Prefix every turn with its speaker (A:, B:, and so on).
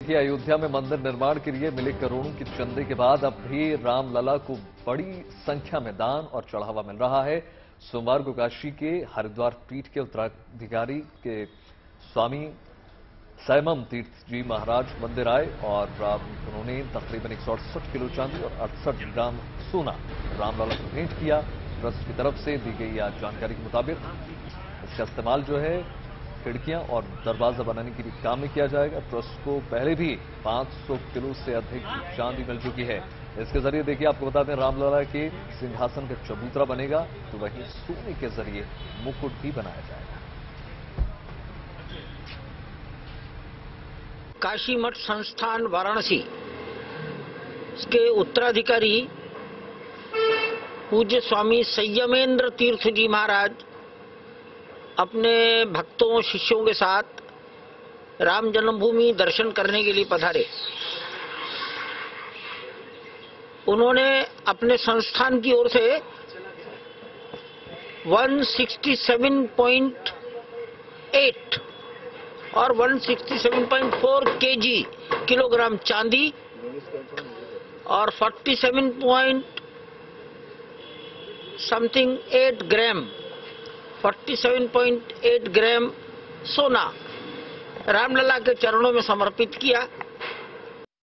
A: अयोध्या में मंदिर निर्माण के लिए मिले करोड़ों के चंदे के बाद अब भी रामलला को बड़ी संख्या में दान और चढ़ावा मिल रहा है। सोमवार को काशी के हरिद्वार पीठ के उत्तराधिकारी के स्वामी सैमम तीर्थ जी महाराज मंदिर आए और उन्होंने तकरीबन 168 किलो चांदी और 68 ग्राम सोना रामलला को भेंट किया। ट्रस्ट की तरफ से दी गई जानकारी के मुताबिक इसका इस्तेमाल जो है खिड़कियां और दरवाजा बनाने के लिए काम में किया जाएगा। ट्रस्ट को पहले भी 500 किलो से अधिक की चांदी मिल चुकी है। इसके जरिए देखिए आपको बता दें रामलला के सिंहासन का चबूतरा बनेगा तो वहीं सोने के जरिए मुकुट भी बनाया जाएगा।
B: काशी मठ संस्थान वाराणसी के उत्तराधिकारी पूज्य स्वामी संयमेंद्र तीर्थ जी महाराज अपने भक्तों शिष्यों के साथ राम जन्मभूमि दर्शन करने के लिए पधारे। उन्होंने अपने संस्थान की ओर से 167.8 और 167.4 केजी किलोग्राम चांदी और 47.8 ग्राम सोना रामलला के चरणों में समर्पित किया।